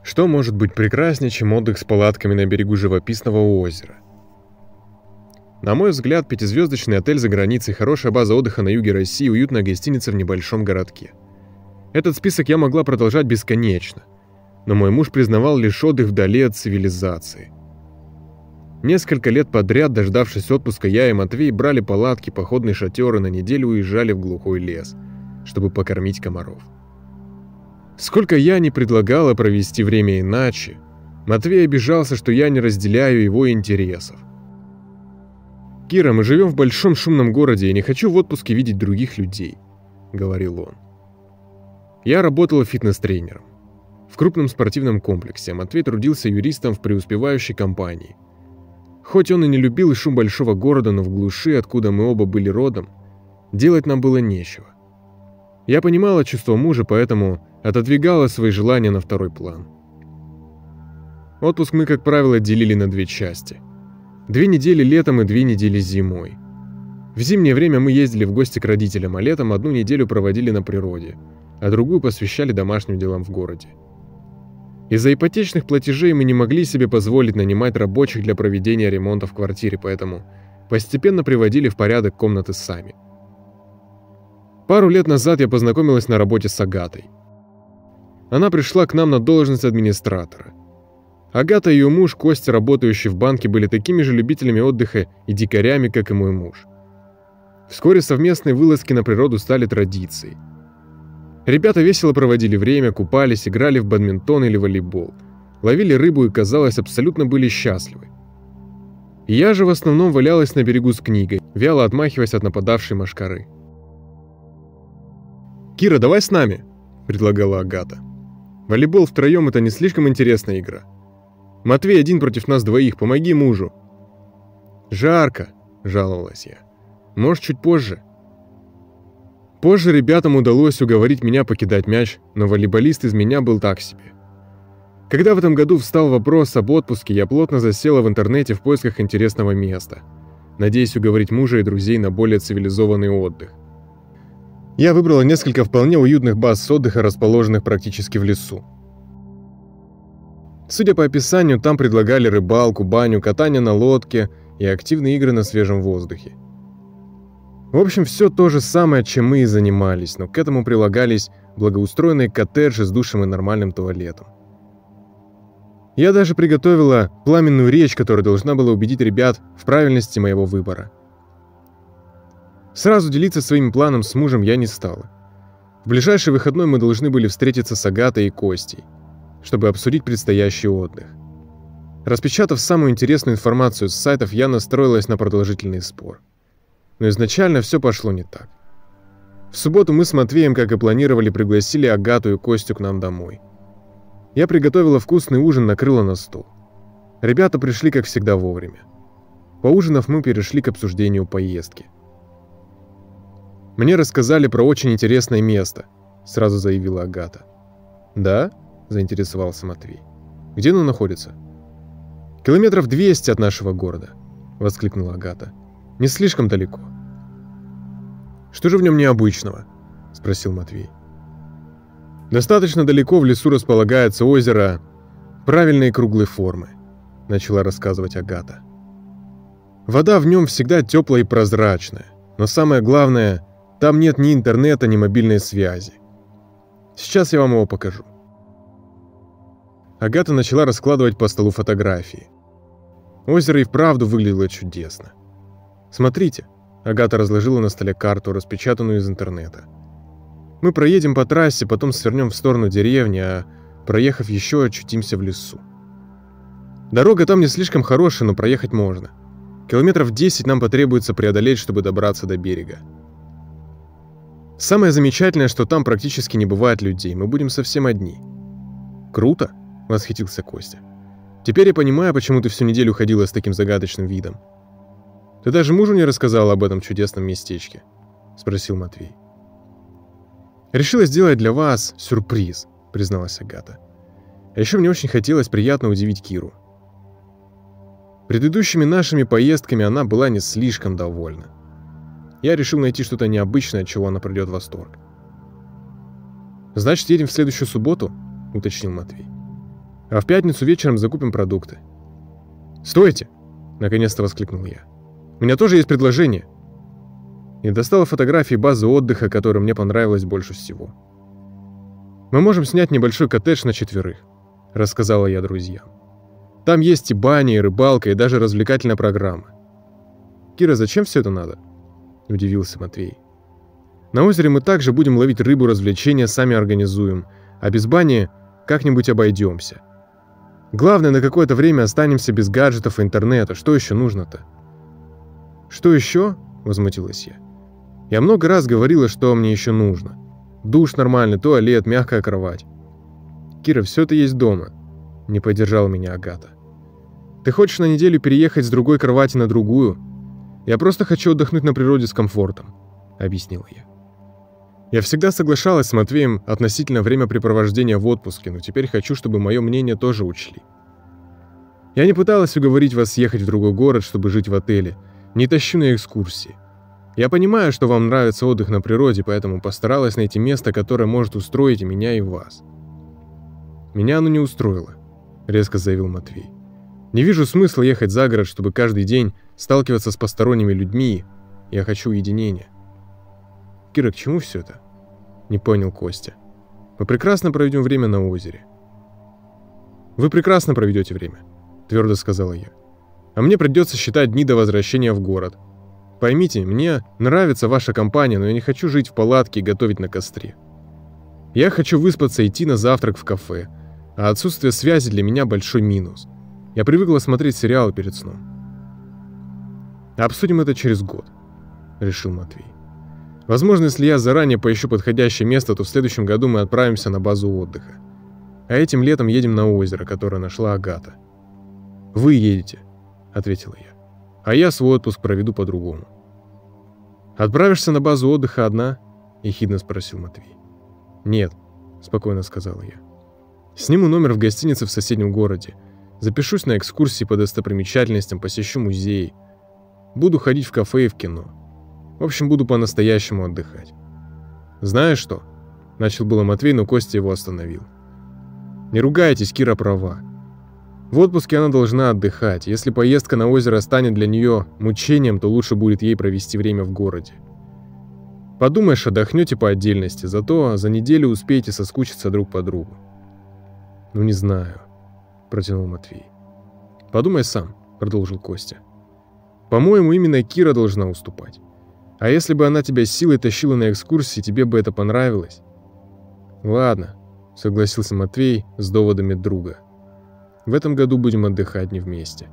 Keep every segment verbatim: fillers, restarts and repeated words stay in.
Что может быть прекраснее, чем отдых с палатками на берегу живописного озера? На мой взгляд, пятизвездочный отель за границей, хорошая база отдыха на юге России, уютная гостиница в небольшом городке. Этот список я могла продолжать бесконечно, но мой муж признавал лишь отдых вдали от цивилизации. Несколько лет подряд, дождавшись отпуска, я и Матвей брали палатки, походные шатеры, на неделю уезжали в глухой лес, чтобы покормить комаров. Сколько я не предлагала провести время иначе, Матвей обижался, что я не разделяю его интересов. «Кира, мы живем в большом шумном городе, и не хочу в отпуске видеть других людей», — говорил он. Я работала фитнес-тренером в крупном спортивном комплексе, а Матвей трудился юристом в преуспевающей компании. Хоть он и не любил шум большого города, но в глуши, откуда мы оба были родом, делать нам было нечего. Я понимала чувство мужа, поэтому отодвигала свои желания на второй план. Отпуск мы, как правило, делили на две части. Две недели летом и две недели зимой. В зимнее время мы ездили в гости к родителям, а летом одну неделю проводили на природе, а другую посвящали домашним делам в городе. Из-за ипотечных платежей мы не могли себе позволить нанимать рабочих для проведения ремонта в квартире, поэтому постепенно приводили в порядок комнаты сами. Пару лет назад я познакомилась на работе с Агатой. Она пришла к нам на должность администратора. Агата и ее муж, Костя, работающий в банке, были такими же любителями отдыха и дикарями, как и мой муж. Вскоре совместные вылазки на природу стали традицией. Ребята весело проводили время, купались, играли в бадминтон или волейбол, ловили рыбу и, казалось, абсолютно были счастливы. Я же в основном валялась на берегу с книгой, вяло отмахиваясь от нападавшей мошкары. «Кира, давай с нами», — предлагала Агата. «Волейбол втроем — это не слишком интересная игра. Матвей один против нас двоих, помоги мужу». «Жарко», — жаловалась я. «Может, чуть позже?» Позже ребятам удалось уговорить меня покидать мяч, но волейболист из меня был так себе. Когда в этом году встал вопрос об отпуске, я плотно засела в интернете в поисках интересного места, надеясь уговорить мужа и друзей на более цивилизованный отдых. Я выбрала несколько вполне уютных баз отдыха, расположенных практически в лесу. Судя по описанию, там предлагали рыбалку, баню, катание на лодке и активные игры на свежем воздухе. В общем, все то же самое, чем мы и занимались, но к этому прилагались благоустроенные коттеджи с душем и нормальным туалетом. Я даже приготовила пламенную речь, которая должна была убедить ребят в правильности моего выбора. Сразу делиться своим планом с мужем я не стала. В ближайший выходной мы должны были встретиться с Агатой и Костей, чтобы обсудить предстоящий отдых. Распечатав самую интересную информацию с сайтов, я настроилась на продолжительный спор. Но изначально все пошло не так. В субботу мы с Матвеем, как и планировали, пригласили Агату и Костю к нам домой. Я приготовила вкусный ужин, накрыла на стол. Ребята пришли, как всегда, вовремя. Поужинав, мы перешли к обсуждению поездки. «Мне рассказали про очень интересное место», — сразу заявила Агата. «Да?» — заинтересовался Матвей. «Где оно находится?» «Километров двести от нашего города», — воскликнула Агата. «Не слишком далеко». «Что же в нем необычного?» — спросил Матвей. «Достаточно далеко в лесу располагается озеро правильной круглой формы», — начала рассказывать Агата. «Вода в нем всегда теплая и прозрачная, но самое главное, там нет ни интернета, ни мобильной связи. Сейчас я вам его покажу». Агата начала раскладывать по столу фотографии. Озеро и вправду выглядело чудесно. «Смотрите», — Агата разложила на столе карту, распечатанную из интернета. «Мы проедем по трассе, потом свернем в сторону деревни, а, проехав еще, очутимся в лесу. Дорога там не слишком хорошая, но проехать можно. Километров десять нам потребуется преодолеть, чтобы добраться до берега. Самое замечательное, что там практически не бывает людей, мы будем совсем одни». «Круто», — восхитился Костя. «Теперь я понимаю, почему ты всю неделю ходила с таким загадочным видом. Ты даже мужу не рассказала об этом чудесном местечке?» — спросил Матвей. «Решила сделать для вас сюрприз», — призналась Агата. «А еще мне очень хотелось приятно удивить Киру. Предыдущими нашими поездками она была не слишком довольна. Я решил найти что-то необычное, от чего она придет в восторг». «Значит, едем в следующую субботу?» — уточнил Матвей. А в пятницу вечером закупим продукты. «Стойте!» — наконец-то воскликнул я. «У меня тоже есть предложение». И достала фотографии базы отдыха, которая мне понравилась больше всего. «Мы можем снять небольшой коттедж на четверых», — рассказала я друзьям. «Там есть и баня, и рыбалка, и даже развлекательная программа». «Кира, зачем все это надо?» — удивился Матвей. «На озере мы также будем ловить рыбу, развлечения сами организуем, а без бани как-нибудь обойдемся. Главное, на какое-то время останемся без гаджетов и интернета. Что еще нужно-то?» «Что еще?» — возмутилась я. «Я много раз говорила, что мне еще нужно. Душ нормальный, туалет, мягкая кровать». «Кира, все это есть дома», — не поддержала меня Агата. «Ты хочешь на неделю переехать с другой кровати на другую? Я просто хочу отдохнуть на природе с комфортом», — объяснила я. Я всегда соглашалась с Матвеем относительно времяпрепровождения в отпуске, но теперь хочу, чтобы мое мнение тоже учли. Я не пыталась уговорить вас съехать в другой город, чтобы жить в отеле, не тащу на экскурсии. Я понимаю, что вам нравится отдых на природе, поэтому постаралась найти место, которое может устроить и меня, и вас. «Меня оно не устроило», — резко заявил Матвей. «Не вижу смысла ехать за город, чтобы каждый день сталкиваться с посторонними людьми. Я хочу уединения». «Кира, к чему все это?» — не понял Костя. «Мы прекрасно проведем время на озере». «Вы прекрасно проведете время», — твердо сказала я. «А мне придется считать дни до возвращения в город. Поймите, мне нравится ваша компания, но я не хочу жить в палатке и готовить на костре. Я хочу выспаться и идти на завтрак в кафе, а отсутствие связи для меня большой минус. Я привыкла смотреть сериалы перед сном». «Обсудим это через год», — решил Матвей. «Возможно, если я заранее поищу подходящее место, то в следующем году мы отправимся на базу отдыха. А этим летом едем на озеро, которое нашла Агата». «Вы едете», — ответила я. «А я свой отпуск проведу по-другому». «Отправишься на базу отдыха одна?» — ехидно спросил Матвей. «Нет», — спокойно сказала я. «Сниму номер в гостинице в соседнем городе. Запишусь на экскурсии по достопримечательностям, посещу музеи. Буду ходить в кафе и в кино. В общем, буду по-настоящему отдыхать». «Знаешь что?» — начал было Матвей, но Костя его остановил. «Не ругайтесь, Кира права. В отпуске она должна отдыхать. Если поездка на озеро станет для нее мучением, то лучше будет ей провести время в городе. Подумаешь, отдохнете по отдельности, зато за неделю успеете соскучиться друг по другу». «Ну не знаю», — протянул Матвей. «Подумай сам», — продолжил Костя. «По-моему, именно Кира должна уступать. А если бы она тебя силой тащила на экскурсии, тебе бы это понравилось?» «Ладно», — согласился Матвей с доводами друга. «В этом году будем отдыхать не вместе».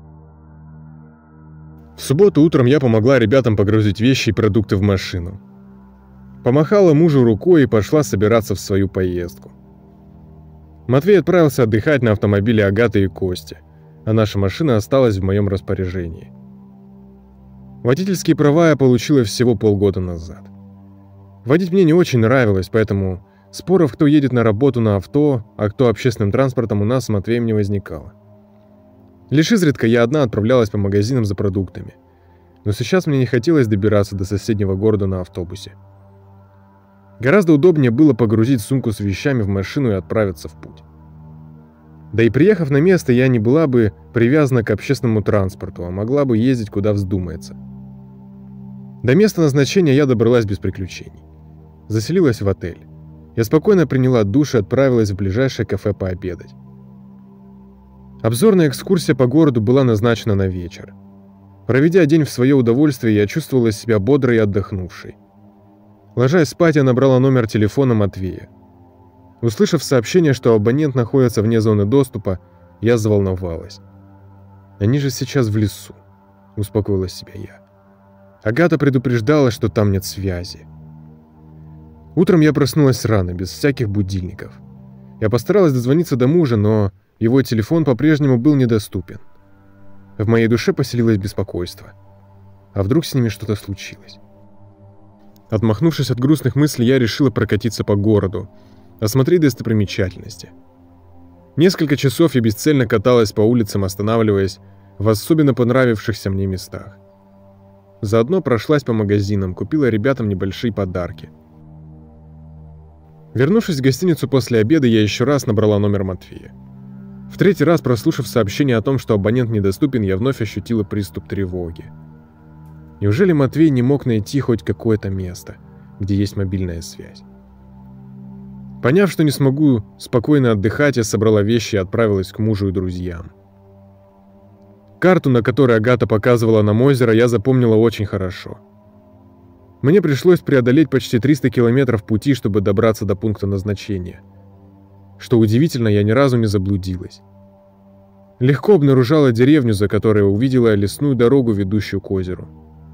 В субботу утром я помогла ребятам погрузить вещи и продукты в машину. Помахала мужу рукой и пошла собираться в свою поездку. Матвей отправился отдыхать на автомобиле Агаты и Кости, а наша машина осталась в моем распоряжении. Водительские права я получила всего полгода назад. Водить мне не очень нравилось, поэтому споров, кто едет на работу на авто, а кто общественным транспортом, у нас с Матвеем не возникало. Лишь изредка я одна отправлялась по магазинам за продуктами. Но сейчас мне не хотелось добираться до соседнего города на автобусе. Гораздо удобнее было погрузить сумку с вещами в машину и отправиться в путь. Да и приехав на место, я не была бы привязана к общественному транспорту, а могла бы ездить куда вздумается. До места назначения я добралась без приключений. Заселилась в отель. Я спокойно приняла душ и отправилась в ближайшее кафе пообедать. Обзорная экскурсия по городу была назначена на вечер. Проведя день в свое удовольствие, я чувствовала себя бодрой и отдохнувшей. Ложась спать, я набрала номер телефона Матвея. Услышав сообщение, что абонент находится вне зоны доступа, я заволновалась. «Они же сейчас в лесу», — успокоила себя я. Агата предупреждала, что там нет связи. Утром я проснулась рано, без всяких будильников. Я постаралась дозвониться до мужа, но его телефон по-прежнему был недоступен. В моей душе поселилось беспокойство. А вдруг с ними что-то случилось? Отмахнувшись от грустных мыслей, я решила прокатиться по городу, осмотреть достопримечательности. Несколько часов я бесцельно каталась по улицам, останавливаясь в особенно понравившихся мне местах. Заодно прошлась по магазинам, купила ребятам небольшие подарки. Вернувшись в гостиницу после обеда, я еще раз набрала номер Матвея. В третий раз, прослушав сообщение о том, что абонент недоступен, я вновь ощутила приступ тревоги. Неужели Матвей не мог найти хоть какое-то место, где есть мобильная связь? Поняв, что не смогу спокойно отдыхать, я собрала вещи и отправилась к мужу и друзьям. Карту, на которой Агата показывала нам озеро, я запомнила очень хорошо. Мне пришлось преодолеть почти триста километров пути, чтобы добраться до пункта назначения. Что удивительно, я ни разу не заблудилась. Легко обнаружала деревню, за которой увидела лесную дорогу, ведущую к озеру.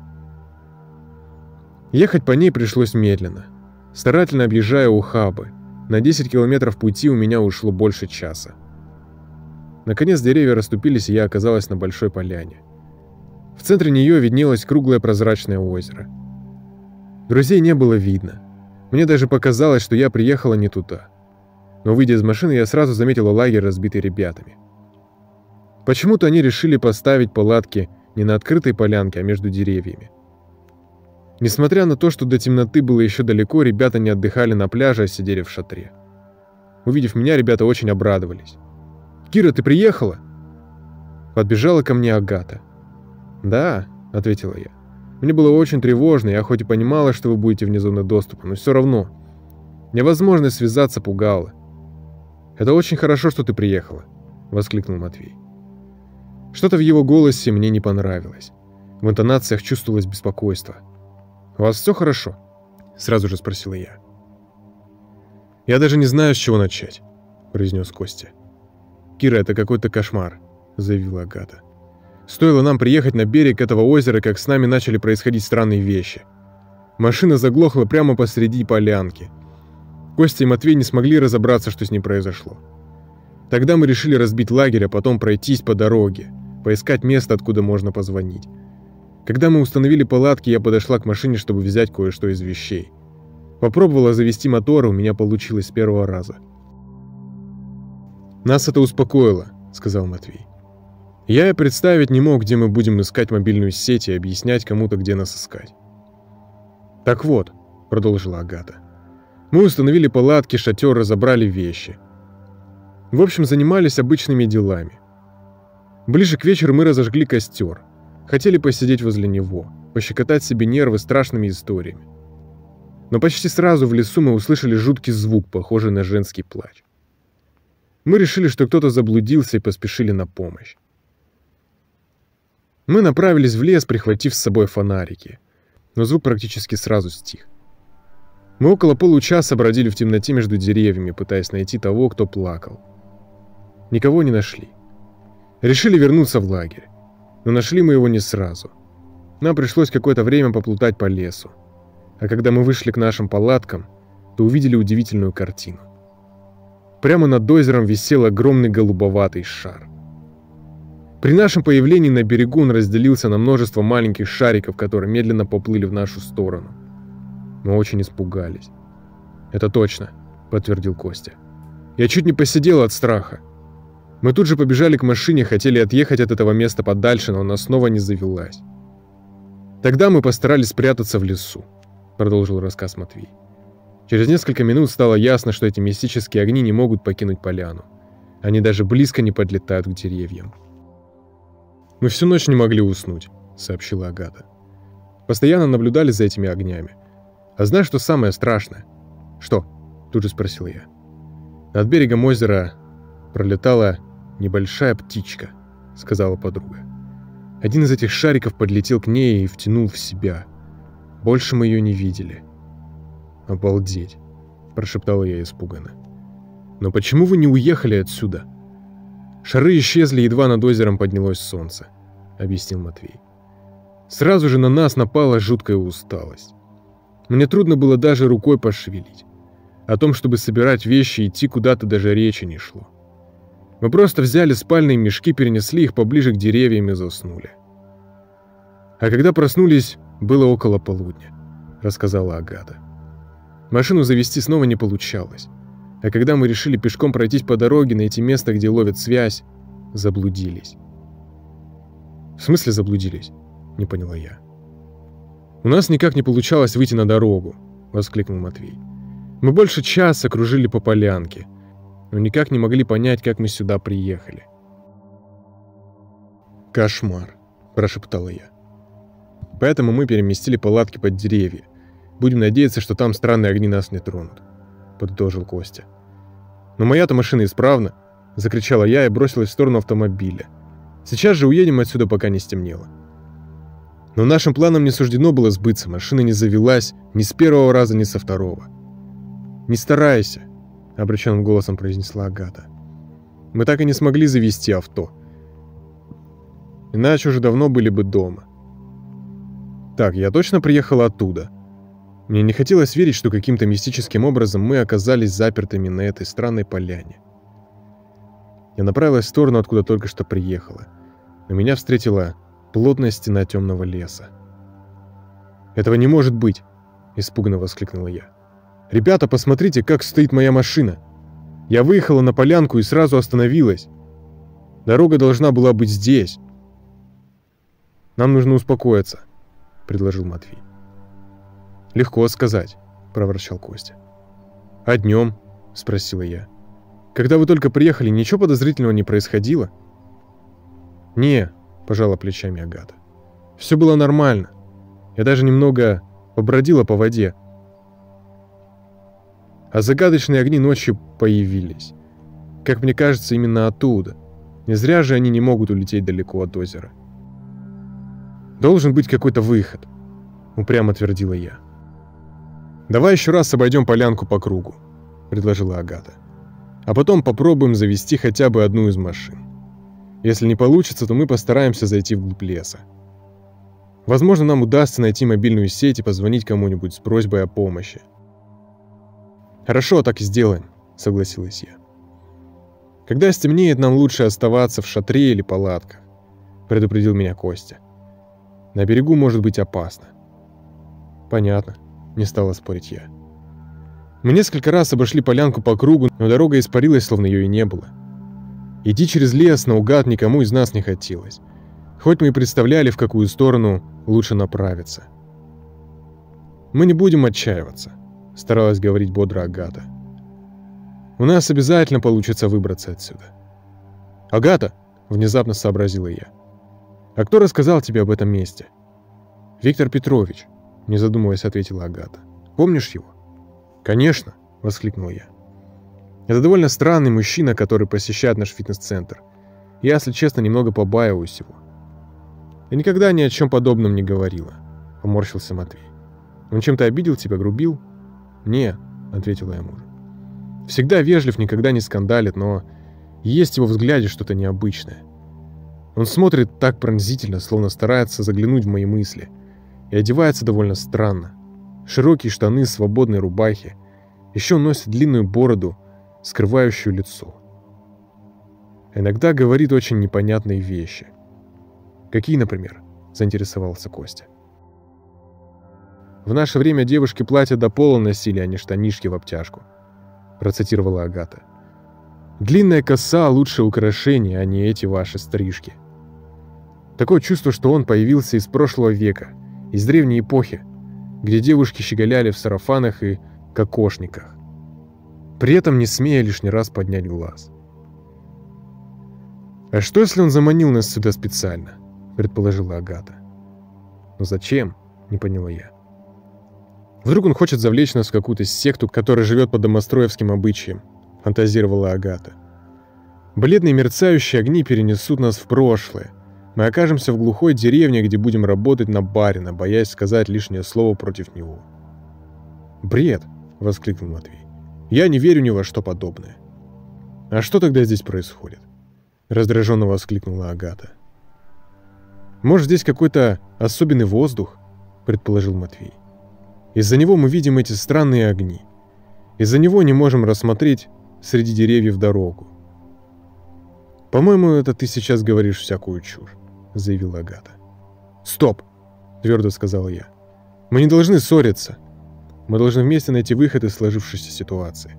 Ехать по ней пришлось медленно, старательно объезжая ухабы. На десять километров пути у меня ушло больше часа. Наконец деревья расступились, и я оказалась на большой поляне. В центре нее виднелось круглое прозрачное озеро. Друзей не было видно. Мне даже показалось, что я приехала не туда. Но, выйдя из машины, я сразу заметила лагерь, разбитый ребятами. Почему-то они решили поставить палатки не на открытой полянке, а между деревьями. Несмотря на то, что до темноты было еще далеко, ребята не отдыхали на пляже, а сидели в шатре. Увидев меня, ребята очень обрадовались. «Кира, ты приехала?» Подбежала ко мне Агата. «Да», — ответила я. «Мне было очень тревожно, я хоть и понимала, что вы будете вне зоны доступа, но все равно. Невозможность связаться пугала». «Это очень хорошо, что ты приехала», — воскликнул Матвей. Что-то в его голосе мне не понравилось. В интонациях чувствовалось беспокойство. «У вас все хорошо?» — сразу же спросила я. «Я даже не знаю, с чего начать», — произнес Костя. «Кира, это какой-то кошмар», — заявила Агата. «Стоило нам приехать на берег этого озера, как с нами начали происходить странные вещи. Машина заглохла прямо посреди полянки. Костя и Матвей не смогли разобраться, что с ней произошло. Тогда мы решили разбить лагерь, а потом пройтись по дороге, поискать место, откуда можно позвонить. Когда мы установили палатки, я подошла к машине, чтобы взять кое-что из вещей. Попробовала завести мотор, и у меня получилось с первого раза». «Нас это успокоило», — сказал Матвей. «Я и представить не мог, где мы будем искать мобильную сеть и объяснять кому-то, где нас искать». «Так вот», — продолжила Агата, — «мы установили палатки, шатер, разобрали вещи. В общем, занимались обычными делами. Ближе к вечеру мы разожгли костер. Хотели посидеть возле него, пощекотать себе нервы страшными историями. Но почти сразу в лесу мы услышали жуткий звук, похожий на женский плач. Мы решили, что кто-то заблудился, и поспешили на помощь. Мы направились в лес, прихватив с собой фонарики, но звук практически сразу стих. Мы около получаса бродили в темноте между деревьями, пытаясь найти того, кто плакал. Никого не нашли. Решили вернуться в лагерь, но нашли мы его не сразу. Нам пришлось какое-то время поплутать по лесу. А когда мы вышли к нашим палаткам, то увидели удивительную картину. Прямо над озером висел огромный голубоватый шар. При нашем появлении на берегу он разделился на множество маленьких шариков, которые медленно поплыли в нашу сторону. Мы очень испугались. «Это точно», — подтвердил Костя. «Я чуть не посидел от страха. Мы тут же побежали к машине, хотели отъехать от этого места подальше, но она снова не завелась. Тогда мы постарались спрятаться в лесу», — продолжил рассказ Матвей. Через несколько минут стало ясно, что эти мистические огни не могут покинуть поляну. Они даже близко не подлетают к деревьям. «Мы всю ночь не могли уснуть», — сообщила Агата. «Постоянно наблюдали за этими огнями. А знаешь, что самое страшное?» «Что?» — тут же спросил я. «Над берегом озера пролетала небольшая птичка», — сказала подруга. «Один из этих шариков подлетел к ней и втянул в себя. Больше мы ее не видели». «Обалдеть», — прошептала я испуганно. «Но почему вы не уехали отсюда?» «Шары исчезли, едва над озером поднялось солнце», — объяснил Матвей. «Сразу же на нас напала жуткая усталость. Мне трудно было даже рукой пошевелить. О том, чтобы собирать вещи и идти куда-то, даже речи не шло. Мы просто взяли спальные мешки, перенесли их поближе к деревьям и заснули. А когда проснулись, было около полудня», — рассказала Агата. «Машину завести снова не получалось. А когда мы решили пешком пройтись по дороге, найти место, где ловят связь, заблудились». «В смысле заблудились?» — не поняла я. «У нас никак не получалось выйти на дорогу», — воскликнул Матвей. «Мы больше часа кружили по полянке. но никак не могли понять, как мы сюда приехали. «Кошмар», – прошептала я. «Поэтому мы переместили палатки под деревья. Будем надеяться, что там странные огни нас не тронут», – подытожил Костя. «Но моя-то машина исправна», – закричала я и бросилась в сторону автомобиля. «Сейчас же уедем отсюда, пока не стемнело». Но нашим планам не суждено было сбыться, машина не завелась ни с первого раза, ни со второго. «Не старайся», — обреченным голосом произнесла Агата. «Мы так и не смогли завести авто. Иначе уже давно были бы дома». Так, я точно приехала оттуда. Мне не хотелось верить, что каким-то мистическим образом мы оказались запертыми на этой странной поляне. Я направилась в сторону, откуда только что приехала. Но меня встретила плотная стена темного леса. «Этого не может быть!» – испуганно воскликнула я. «Ребята, посмотрите, как стоит моя машина! Я выехала на полянку и сразу остановилась. Дорога должна была быть здесь. Нам нужно успокоиться», – предложил Матвей. «Легко сказать», – проворчал Костя. «А днем?» – спросила я. «Когда вы только приехали, ничего подозрительного не происходило?» «Не», – пожала плечами Агата. «Все было нормально. Я даже немного побродила по воде. А загадочные огни ночью появились. Как мне кажется, именно оттуда. Не зря же они не могут улететь далеко от озера. Должен быть какой-то выход», – упрямо твердила я. «Давай еще раз обойдем полянку по кругу», – предложила Агата. «А потом попробуем завести хотя бы одну из машин. Если не получится, то мы постараемся зайти вглубь леса. Возможно, нам удастся найти мобильную сеть и позвонить кому-нибудь с просьбой о помощи». «Хорошо, так и сделаем», – согласилась я. «Когда стемнеет, нам лучше оставаться в шатре или палатках», – предупредил меня Костя. «На берегу может быть опасно». «Понятно», – не стала спорить я. Мы несколько раз обошли полянку по кругу, но дорога испарилась, словно ее и не было. Идти через лес наугад никому из нас не хотелось, хоть мы и представляли, в какую сторону лучше направиться. «Мы не будем отчаиваться», – старалась говорить бодро Агата. «У нас обязательно получится выбраться отсюда». «Агата!» – внезапно сообразила я. «А кто рассказал тебе об этом месте?» «Виктор Петрович», – не задумываясь, ответила Агата. «Помнишь его?» «Конечно!» – воскликнул я. «Это довольно странный мужчина, который посещает наш фитнес-центр. Я, если честно, немного побаиваюсь его». «Я никогда ни о чем подобном не говорила», – поморщился Матвей. «Он чем-то обидел тебя, грубил?» «Не», – ответила я мужу. «Всегда вежлив, никогда не скандалит, но есть в его взгляде что-то необычное. Он смотрит так пронзительно, словно старается заглянуть в мои мысли, и одевается довольно странно. Широкие штаны, свободные рубахи, еще носит длинную бороду, скрывающую лицо. Иногда говорит очень непонятные вещи». «Какие, например?» – заинтересовался Костя. «В наше время девушки платья до пола носили, а не штанишки в обтяжку», – процитировала Агата. «Длинная коса – лучшее украшение, а не эти ваши стрижки. Такое чувство, что он появился из прошлого века, из древней эпохи, где девушки щеголяли в сарафанах и кокошниках, при этом не смея лишний раз поднять глаз». «А что, если он заманил нас сюда специально?» – предположила Агата. «Но зачем?» – не поняла я. «Вдруг он хочет завлечь нас в какую-то секту, которая живет по домостроевским обычаям», – фантазировала Агата. «Бледные мерцающие огни перенесут нас в прошлое. Мы окажемся в глухой деревне, где будем работать на барина, боясь сказать лишнее слово против него». «Бред!» – воскликнул Матвей. «Я не верю ни во что подобное». «А что тогда здесь происходит?» – раздраженно воскликнула Агата. «Может, здесь какой-то особенный воздух?» – предположил Матвей. «Из-за него мы видим эти странные огни. Из-за него не можем рассмотреть среди деревьев дорогу». «По-моему, это ты сейчас говоришь всякую чушь», – заявила Агата. «Стоп!» – твердо сказал я. «Мы не должны ссориться. Мы должны вместе найти выход из сложившейся ситуации».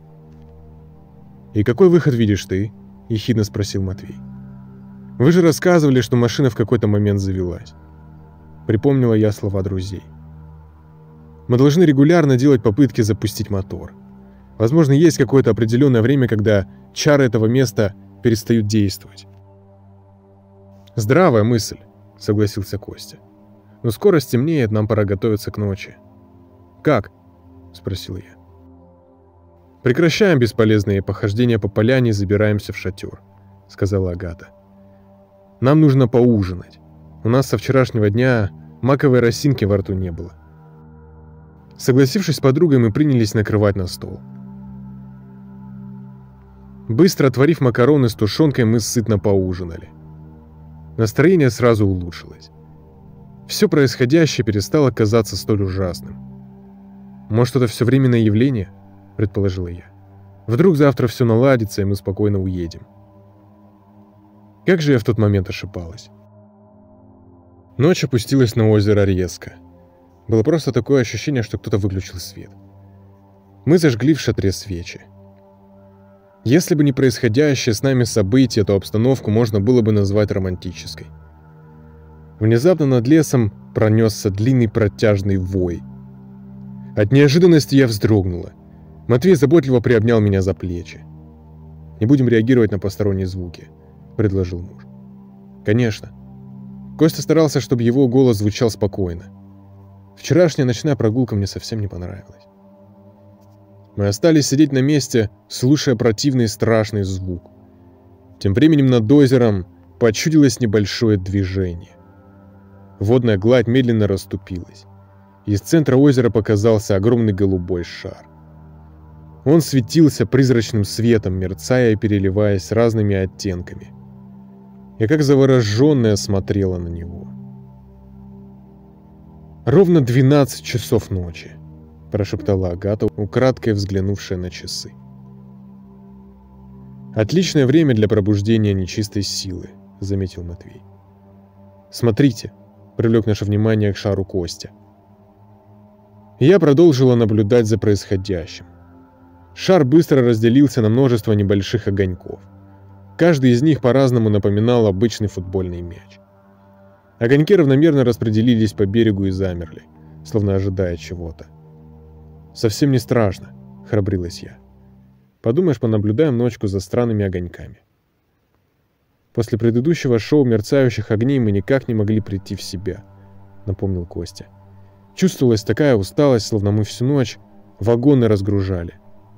«И какой выход видишь ты?» – ехидно спросил Матвей. «Вы же рассказывали, что машина в какой-то момент завелась». Припомнила я слова друзей. «Мы должны регулярно делать попытки запустить мотор. Возможно, есть какое-то определенное время, когда чары этого места перестают действовать. Здравая мысль, согласился Костя. Но скоро стемнеет, нам пора готовиться к ночи. Как? Спросил я. Прекращаем бесполезные похождения по поляне и забираемся в шатер, сказала Агата. Нам нужно поужинать. У нас со вчерашнего дня маковой росинки во рту не было. Согласившись с подругой, мы принялись накрывать на стол. Быстро отварив макароны с тушенкой, мы сытно поужинали. Настроение сразу улучшилось. Все происходящее перестало казаться столь ужасным. «Может, это все временное явление?» – предположила я. «Вдруг завтра все наладится, и мы спокойно уедем». Как же я в тот момент ошибалась. Ночь опустилась на озеро резко. Было просто такое ощущение, что кто-то выключил свет. Мы зажгли в шатре свечи. Если бы не происходящее с нами событие, то обстановку можно было бы назвать романтической. Внезапно над лесом пронесся длинный протяжный вой. От неожиданности я вздрогнула. Матвей заботливо приобнял меня за плечи. «Не будем реагировать на посторонние звуки», — предложил муж. «Конечно». Костя старался, чтобы его голос звучал спокойно. Вчерашняя ночная прогулка мне совсем не понравилась. Мы остались сидеть на месте, слушая противный и страшный звук. Тем временем над озером почудилось небольшое движение. Водная гладь медленно расступилась. Из центра озера показался огромный голубой шар. Он светился призрачным светом, мерцая и переливаясь разными оттенками. Я как завороженная смотрела на него. «Ровно двенадцать часов ночи», — прошептала Агата, украдкой взглянувшая на часы. «Отличное время для пробуждения нечистой силы», — заметил Матвей. «Смотрите», — привлек наше внимание к шару Костя. Я продолжила наблюдать за происходящим. Шар быстро разделился на множество небольших огоньков. Каждый из них по-разному напоминал обычный футбольный мяч. Огоньки равномерно распределились по берегу и замерли, словно ожидая чего-то. «Совсем не страшно», — храбрилась я. «Подумаешь, понаблюдаем ночку за странными огоньками». «После предыдущего шоу мерцающих огней мы никак не могли прийти в себя», — напомнил Костя. «Чувствовалась такая усталость, словно мы всю ночь вагоны разгружали».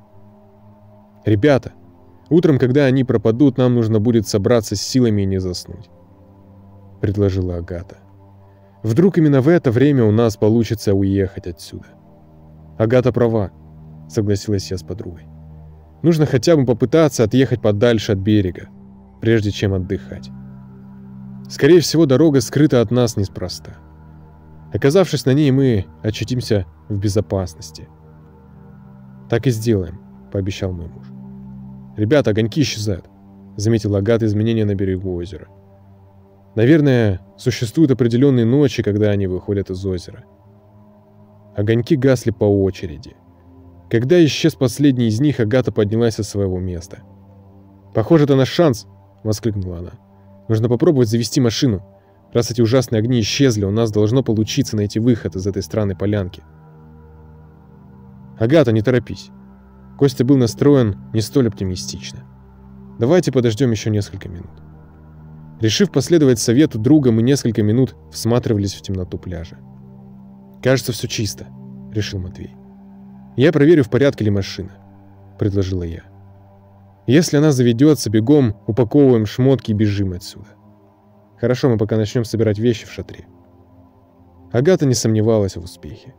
«Ребята, утром, когда они пропадут, нам нужно будет собраться с силами и не заснуть», — предложила Агата. «Вдруг именно в это время у нас получится уехать отсюда». «Агата права», — согласилась я с подругой. «Нужно хотя бы попытаться отъехать подальше от берега, прежде чем отдыхать. Скорее всего, дорога скрыта от нас неспроста. Оказавшись на ней, мы очутимся в безопасности». «Так и сделаем», — пообещал мой муж. «Ребята, огоньки исчезают», — заметила Агата изменения на берегу озера. «Наверное, существуют определенные ночи, когда они выходят из озера». Огоньки гасли по очереди. Когда исчез последний из них, Агата поднялась со своего места. «Похоже, это наш шанс», — воскликнула она. «Нужно попробовать завести машину. Раз эти ужасные огни исчезли, у нас должно получиться найти выход из этой странной полянки». «Агата, не торопись». Костя был настроен не столь оптимистично. «Давайте подождем еще несколько минут». Решив последовать совету друга, мы несколько минут всматривались в темноту пляжа. «Кажется, все чисто», — решил Матвей. «Я проверю, в порядке ли машина», — предложила я. «Если она заведется, бегом упаковываем шмотки и бежим отсюда». «Хорошо, мы пока начнем собирать вещи в шатре». Агата не сомневалась в успехе.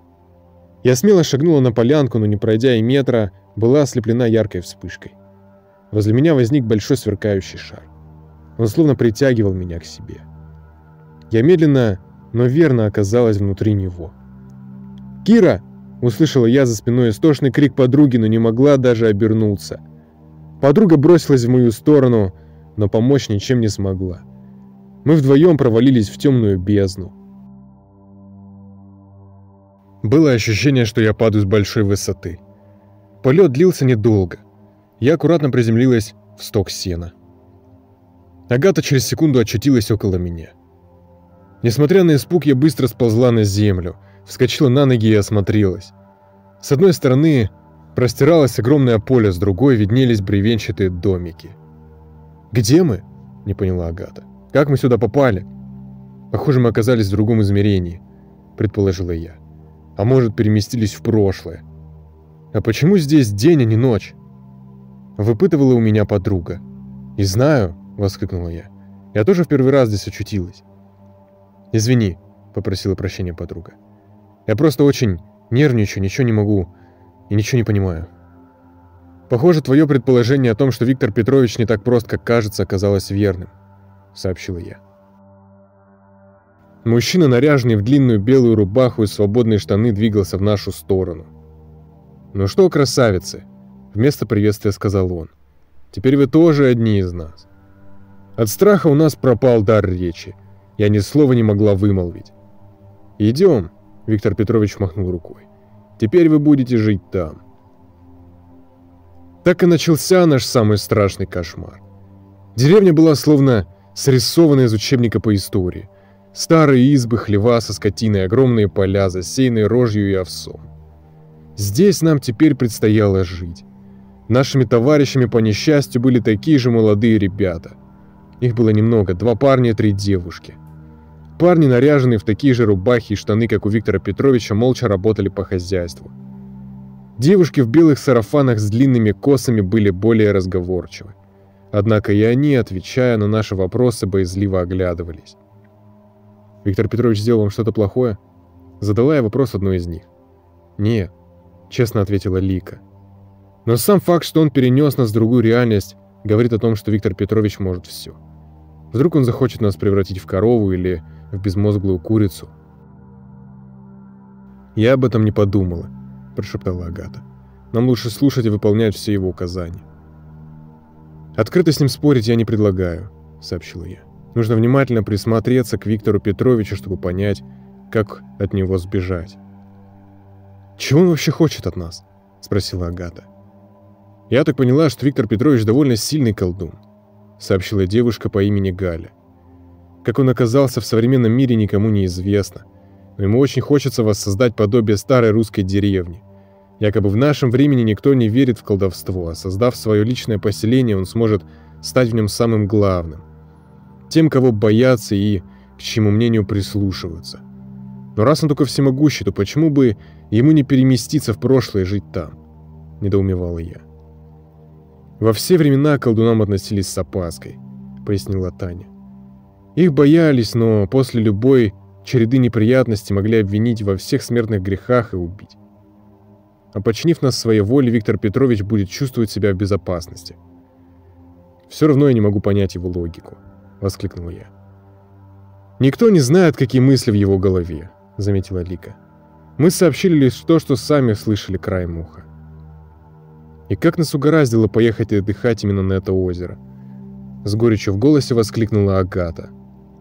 Я смело шагнула на полянку, но не пройдя и метра, была ослеплена яркой вспышкой. Возле меня возник большой сверкающий шар. Он словно притягивал меня к себе. Я медленно, но верно оказалась внутри него. «Кира!» — услышала я за спиной истошный крик подруги, но не могла даже обернуться. Подруга бросилась в мою сторону, но помочь ничем не смогла. Мы вдвоем провалились в темную бездну. Было ощущение, что я падаю с большой высоты. Полет длился недолго. Я аккуратно приземлилась в сток сена. Агата через секунду очутилась около меня. Несмотря на испуг, я быстро сползла на землю, вскочила на ноги и осмотрелась. С одной стороны простиралось огромное поле, с другой виднелись бревенчатые домики. «Где мы?» — не поняла Агата. «Как мы сюда попали?» «Похоже, мы оказались в другом измерении», — предположила я. «А может, переместились в прошлое?» «А почему здесь день, а не ночь?» — выпытывала у меня подруга. «Не знаю», — воскликнула я. «Я тоже в первый раз здесь очутилась». «Извини», — попросила прощения подруга. «Я просто очень нервничаю, ничего не могу и ничего не понимаю». «Похоже, твое предположение о том, что Виктор Петрович не так прост, как кажется, оказалось верным», — сообщила я. Мужчина, наряженный в длинную белую рубаху и свободные штаны, двигался в нашу сторону. «Ну что, красавицы?» — вместо приветствия сказал он. «Теперь вы тоже одни из нас». От страха у нас пропал дар речи. Я ни слова не могла вымолвить. «Идем», — Виктор Петрович махнул рукой. «Теперь вы будете жить там». Так и начался наш самый страшный кошмар. Деревня была словно срисована из учебника по истории. Старые избы, хлева со скотиной, огромные поля, засеянные рожью и овсом. Здесь нам теперь предстояло жить. Нашими товарищами по несчастью были такие же молодые ребята. Их было немного, два парня и три девушки. Парни, наряженные в такие же рубахи и штаны, как у Виктора Петровича, молча работали по хозяйству. Девушки в белых сарафанах с длинными косами были более разговорчивы. Однако и они, отвечая на наши вопросы, боязливо оглядывались. «Виктор Петрович сделал вам что-то плохое?» Задала я вопрос одной из них. «Нет», — честно ответила Лика. Но сам факт, что он перенес нас в другую реальность, говорит о том, что Виктор Петрович может все. Вдруг он захочет нас превратить в корову или в безмозглую курицу. «Я об этом не подумала», — прошептала Агата. «Нам лучше слушать и выполнять все его указания». «Открыто с ним спорить я не предлагаю», — сообщила я. «Нужно внимательно присмотреться к Виктору Петровичу, чтобы понять, как от него сбежать». «Чего он вообще хочет от нас?» — спросила Агата. «Я так поняла, что Виктор Петрович довольно сильный колдун», — сообщила девушка по имени Галя. «Как он оказался в современном мире, никому не известно, но ему очень хочется воссоздать подобие старой русской деревни. Якобы в нашем времени никто не верит в колдовство, а создав свое личное поселение, он сможет стать в нем самым главным, тем, кого боятся и к чьему мнению прислушиваются. Но раз он только всемогущий, то почему бы ему не переместиться в прошлое и жить там?» — недоумевала я. «Во все времена к колдунам относились с опаской», — пояснила Таня. «Их боялись, но после любой череды неприятностей могли обвинить во всех смертных грехах и убить. А подчинив нас своей воле, Виктор Петрович будет чувствовать себя в безопасности». «Все равно я не могу понять его логику», — воскликнула я. «Никто не знает, какие мысли в его голове», — заметила Лика. «Мы сообщили лишь то, что сами слышали краем уха». «И как нас угораздило поехать и отдыхать именно на это озеро?» С горечью в голосе воскликнула Агата.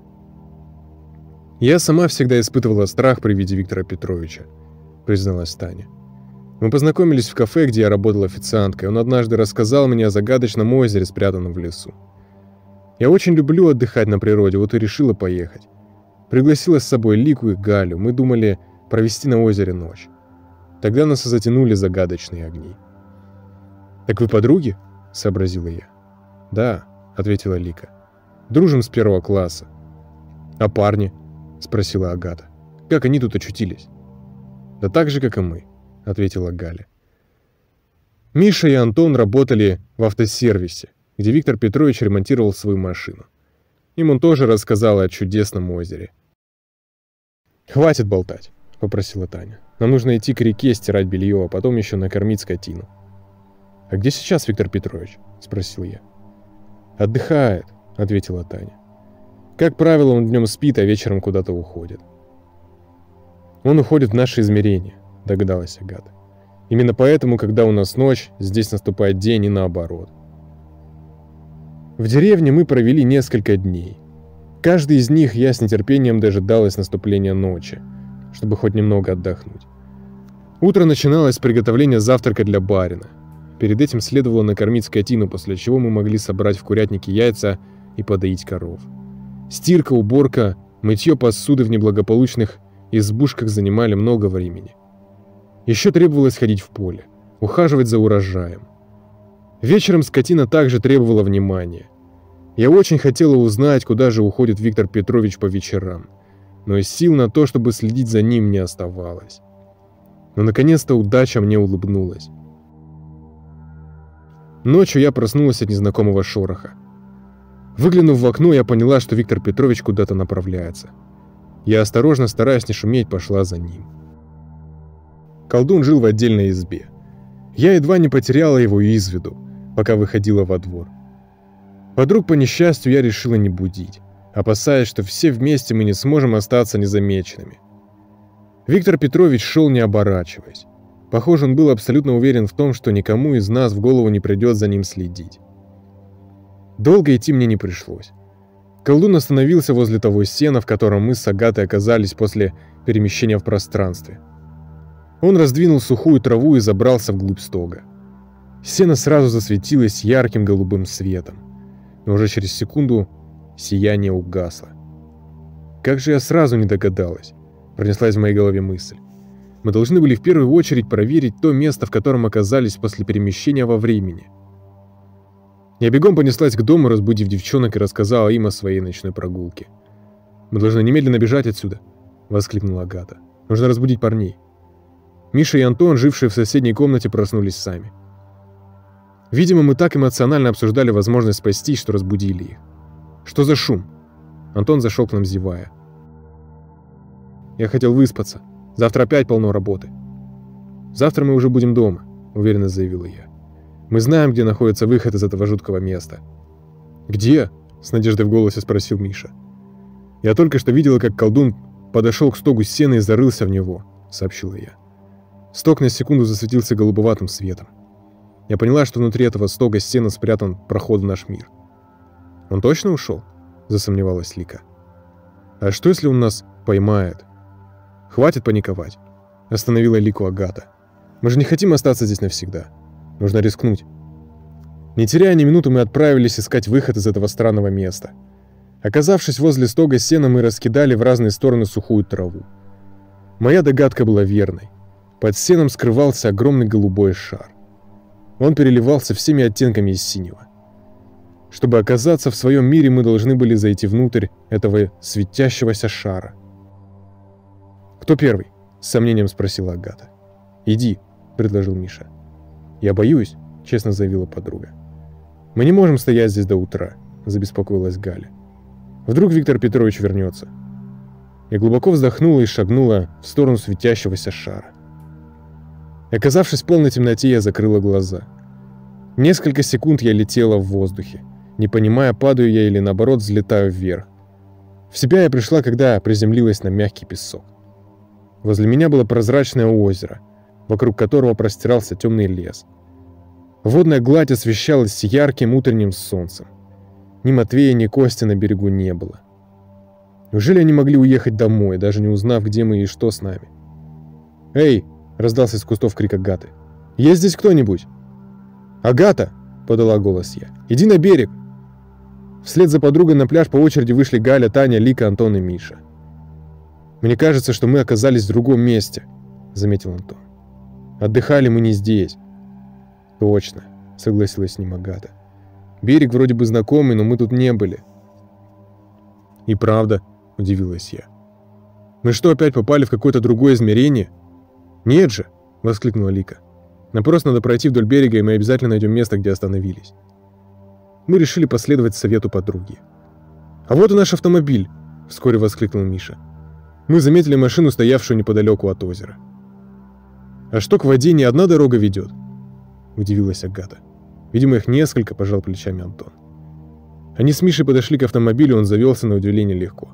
«Я сама всегда испытывала страх при виде Виктора Петровича», призналась Таня. «Мы познакомились в кафе, где я работала официанткой. Он однажды рассказал мне о загадочном озере, спрятанном в лесу. Я очень люблю отдыхать на природе, вот и решила поехать. Пригласила с собой Лику и Галю. Мы думали провести на озере ночь. Тогда нас и затянули загадочные огни». «Так вы подруги?» — сообразила я. «Да», — ответила Лика. «Дружим с первого класса». «А парни?» — спросила Агата. «Как они тут очутились?» «Да так же, как и мы», — ответила Галя. Миша и Антон работали в автосервисе, где Виктор Петрович ремонтировал свою машину. Им он тоже рассказал о чудесном озере. «Хватит болтать», — попросила Таня. «Нам нужно идти к реке, стирать белье, а потом еще накормить скотину». «А где сейчас Виктор Петрович?» — спросил я. «Отдыхает», — ответила Таня. «Как правило, он днем спит, а вечером куда-то уходит». «Он уходит в наше измерение», — догадалась Агата. «Именно поэтому, когда у нас ночь, здесь наступает день и наоборот». В деревне мы провели несколько дней. Каждый из них я с нетерпением дожидалась наступления ночи, чтобы хоть немного отдохнуть. Утро начиналось с приготовления завтрака для барина. Перед этим следовало накормить скотину, после чего мы могли собрать в курятнике яйца и подоить коров. Стирка, уборка, мытье посуды в неблагополучных избушках занимали много времени. Еще требовалось ходить в поле. ухаживать за урожаем. Вечером скотина также требовала внимания. Я очень хотела узнать, куда же уходит Виктор Петрович по вечерам, но сил на то, чтобы следить за ним, не оставалось. Но наконец-то удача мне улыбнулась. Ночью я проснулась от незнакомого шороха. Выглянув в окно, я поняла, что Виктор Петрович куда-то направляется. Я осторожно, стараясь не шуметь, пошла за ним. Колдун жил в отдельной избе. Я едва не потеряла его из виду, пока выходила во двор. Подруг, по несчастью, я решила не будить, опасаясь, что все вместе мы не сможем остаться незамеченными. Виктор Петрович шел, не оборачиваясь. Похоже, он был абсолютно уверен в том, что никому из нас в голову не придет за ним следить. Долго идти мне не пришлось. Колдун остановился возле того сена, в котором мы с Агатой оказались после перемещения в пространстве. Он раздвинул сухую траву и забрался вглубь стога. Сено сразу засветилось ярким голубым светом, но уже через секунду сияние угасло. «Как же я сразу не догадалась», — пронеслась в моей голове мысль. «Мы должны были в первую очередь проверить то место, в котором оказались после перемещения во времени». Я бегом понеслась к дому, разбудив девчонок, и рассказала им о своей ночной прогулке. «Мы должны немедленно бежать отсюда», — воскликнула Агата. «Нужно разбудить парней». Миша и Антон, жившие в соседней комнате, проснулись сами. Видимо, мы так эмоционально обсуждали возможность спастись, что разбудили их. «Что за шум?» Антон зашел к нам, зевая. «Я хотел выспаться. Завтра опять полно работы». «Завтра мы уже будем дома», — уверенно заявила я. «Мы знаем, где находится выход из этого жуткого места». «Где?» — с надеждой в голосе спросил Миша. «Я только что видела, как колдун подошел к стогу сена и зарылся в него», — сообщила я. Стог на секунду засветился голубоватым светом. Я поняла, что внутри этого стога сена спрятан проход в наш мир. «Он точно ушел?» — засомневалась Лика. «А что, если он нас поймает?» «Хватит паниковать», — остановила Лику Агата. «Мы же не хотим остаться здесь навсегда. Нужно рискнуть». Не теряя ни минуты, мы отправились искать выход из этого странного места. Оказавшись возле стога сена, мы раскидали в разные стороны сухую траву. Моя догадка была верной. Под сеном скрывался огромный голубой шар. Он переливался всеми оттенками из синего. Чтобы оказаться в своем мире, мы должны были зайти внутрь этого светящегося шара. «Кто первый?» — с сомнением спросила Агата. «Иди», — предложил Миша. «Я боюсь», — честно заявила подруга. «Мы не можем стоять здесь до утра», — забеспокоилась Галя. «Вдруг Виктор Петрович вернется?» Я глубоко вздохнула и шагнула в сторону светящегося шара. Оказавшись в полной темноте, я закрыла глаза. Несколько секунд я летела в воздухе, не понимая, падаю я или наоборот взлетаю вверх. В себя я пришла, когда приземлилась на мягкий песок. Возле меня было прозрачное озеро, вокруг которого простирался темный лес. Водная гладь освещалась ярким утренним солнцем. Ни Матвея, ни Кости на берегу не было. Неужели они могли уехать домой, даже не узнав, где мы и что с нами? «Эй!» — раздался из кустов крик Агаты. «Есть здесь кто-нибудь?» «Агата!» — подала голос я. «Иди на берег!» Вслед за подругой на пляж по очереди вышли Галя, Таня, Лика, Антон и Миша. «Мне кажется, что мы оказались в другом месте», — заметил Антон. «Отдыхали мы не здесь». «Точно», — согласилась с ним Агата. «Берег вроде бы знакомый, но мы тут не были». «И правда», — удивилась я. «Мы что, опять попали в какое-то другое измерение?» «Нет же», — воскликнула Лика. «Нам просто надо пройти вдоль берега, и мы обязательно найдем место, где остановились». Мы решили последовать совету подруги. «А вот и наш автомобиль», — вскоре воскликнул Миша. Мы заметили машину, стоявшую неподалеку от озера. «А что, к воде не одна дорога ведет?» — удивилась Агата. «Видимо, их несколько», — пожал плечами Антон. Они с Мишей подошли к автомобилю, он завелся на удивление легко.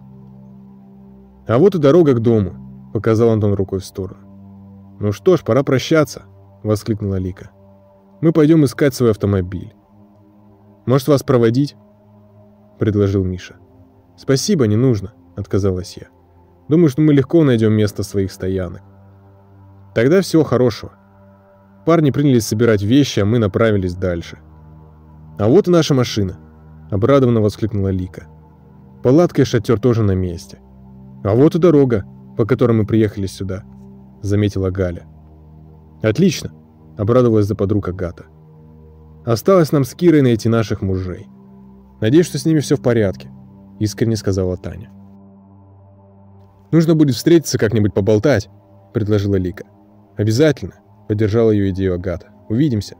«А вот и дорога к дому», — показал Антон рукой в сторону. «Ну что ж, пора прощаться», — воскликнула Лика. «Мы пойдем искать свой автомобиль». «Может, вас проводить?» — предложил Миша. «Спасибо, не нужно», — отказалась я. «Думаю, что мы легко найдем место своих стоянок». «Тогда всего хорошего». Парни принялись собирать вещи, а мы направились дальше. «А вот и наша машина», — обрадованно воскликнула Лика. «Палатка и шатер тоже на месте». «А вот и дорога, по которой мы приехали сюда», — заметила Галя. «Отлично», — обрадовалась за подруг Агата. «Осталось нам с Кирой найти наших мужей. Надеюсь, что с ними все в порядке», — искренне сказала Таня. «Нужно будет встретиться как-нибудь поболтать», — предложила Лика. «Обязательно», — поддержала ее идею Агата. «Увидимся».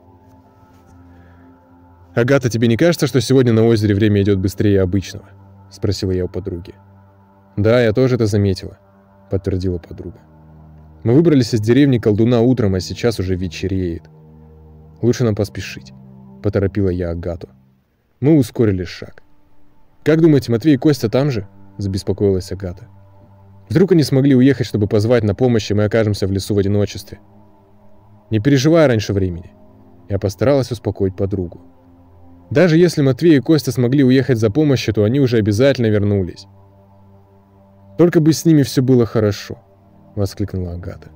«Агата, тебе не кажется, что сегодня на озере время идет быстрее обычного?» — спросила я у подруги. «Да, я тоже это заметила», — подтвердила подруга. «Мы выбрались из деревни Колдуна утром, а сейчас уже вечереет. Лучше нам поспешить», — поторопила я Агату. Мы ускорили шаг. «Как думаете, Матвей и Костя там же?» — забеспокоилась Агата. «Вдруг они смогли уехать, чтобы позвать на помощь, и мы окажемся в лесу в одиночестве?» «Не переживай раньше времени». Я постаралась успокоить подругу. «Даже если Матвей и Костя смогли уехать за помощью, то они уже обязательно вернулись. Только бы с ними все было хорошо», — воскликнула Агата.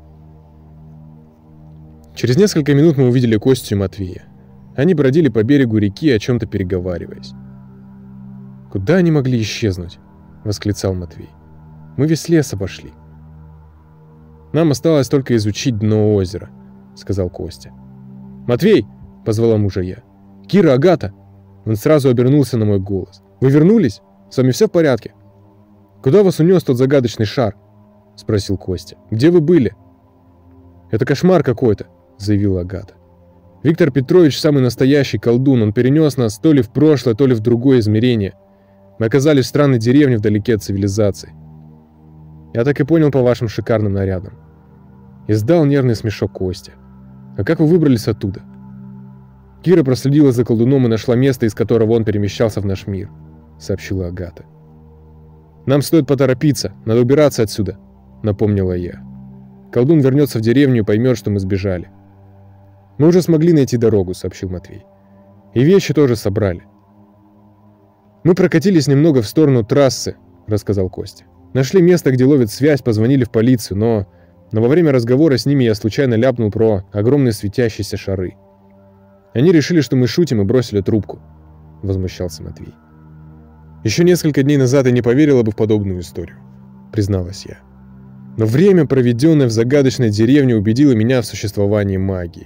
Через несколько минут мы увидели Костю и Матвея. Они бродили по берегу реки, о чем-то переговариваясь. «Куда они могли исчезнуть?» — восклицал Матвей. «Мы весь лес обошли». «Нам осталось только изучить дно озера», — сказал Костя. «Матвей!» — позвала мужа я. «Кира, Агата!» Он сразу обернулся на мой голос. «Вы вернулись? С вами все в порядке?» «Куда вас унес тот загадочный шар?» — спросил Костя. «Где вы были?» «Это кошмар какой-то», — заявила Агата. «Виктор Петрович самый настоящий колдун. Он перенес нас то ли в прошлое, то ли в другое измерение. Мы оказались в странной деревне вдалеке от цивилизации. Я так и понял по вашим шикарным нарядам». Издал нервный смешок Костя. «А как вы выбрались оттуда?» «Кира проследила за колдуном и нашла место, из которого он перемещался в наш мир», — сообщила Агата. «Нам стоит поторопиться, надо убираться отсюда», — напомнила я. «Колдун вернется в деревню и поймет, что мы сбежали». «Мы уже смогли найти дорогу», — сообщил Матвей. «И вещи тоже собрали». «Мы прокатились немного в сторону трассы», — рассказал Костя. «Нашли место, где ловят связь, позвонили в полицию, но... Но во время разговора с ними я случайно ляпнул про огромные светящиеся шары. Они решили, что мы шутим, и бросили трубку», — возмущался Матвей. «Еще несколько дней назад я не поверила бы в подобную историю», — призналась я. «Но время, проведенное в загадочной деревне, убедило меня в существовании магии.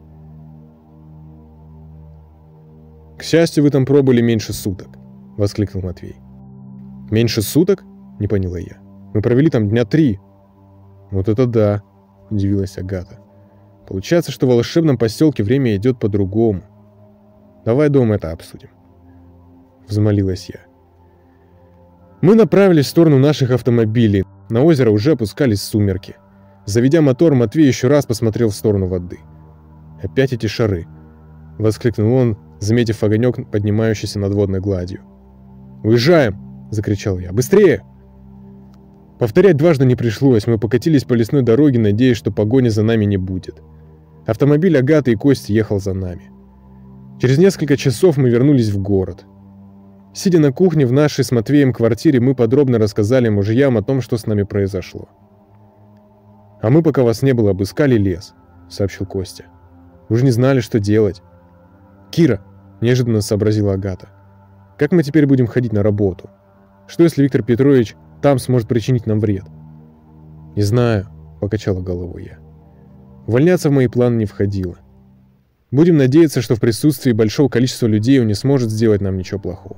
«К счастью, вы там пробыли меньше суток», — воскликнул Матвей. «Меньше суток?» — не поняла я. «Мы провели там дня три». «Вот это да», — удивилась Агата. «Получается, что в волшебном поселке время идет по-другому. Давай дома это обсудим», — взмолилась я. Мы направились в сторону наших автомобилей. На озеро уже опускались сумерки. Заведя мотор, Матвей еще раз посмотрел в сторону воды. «Опять эти шары!» — воскликнул он, заметив огонек, поднимающийся над водной гладью. «Уезжаем!» — закричал я. «Быстрее!» Повторять дважды не пришлось. Мы покатились по лесной дороге, надеясь, что погони за нами не будет. Автомобиль Агаты и Кости ехал за нами. Через несколько часов мы вернулись в город. Сидя на кухне в нашей с Матвеем квартире, мы подробно рассказали мужьям о том, что с нами произошло. «А мы, пока вас не было, обыскали лес», — сообщил Костя. «Уже не знали, что делать». «Кира», — неожиданно сообразила Агата, — «как мы теперь будем ходить на работу? Что, если Виктор Петрович там сможет причинить нам вред?» «Не знаю», — покачала головой я. «Увольняться в мои планы не входило. Будем надеяться, что в присутствии большого количества людей он не сможет сделать нам ничего плохого».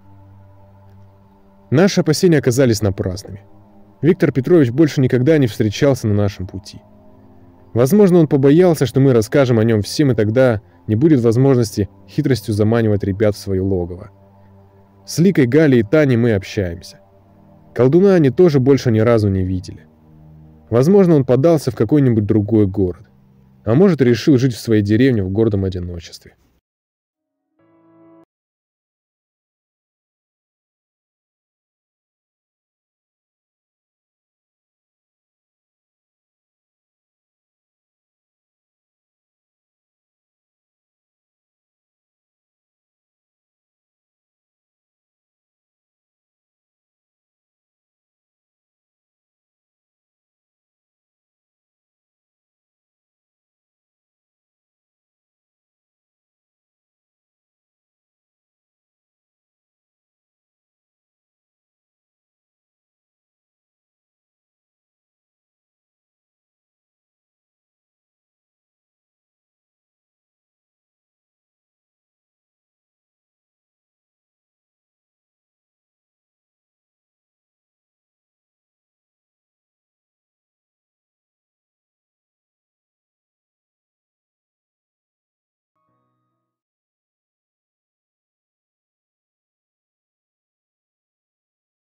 Наши опасения оказались напрасными. Виктор Петрович больше никогда не встречался на нашем пути. Возможно, он побоялся, что мы расскажем о нем всем, и тогда не будет возможности хитростью заманивать ребят в свое логово. С Ликой, Галей и Таней мы общаемся. Колдуна они тоже больше ни разу не видели. Возможно, он подался в какой-нибудь другой город. А может, решил жить в своей деревне в гордом одиночестве.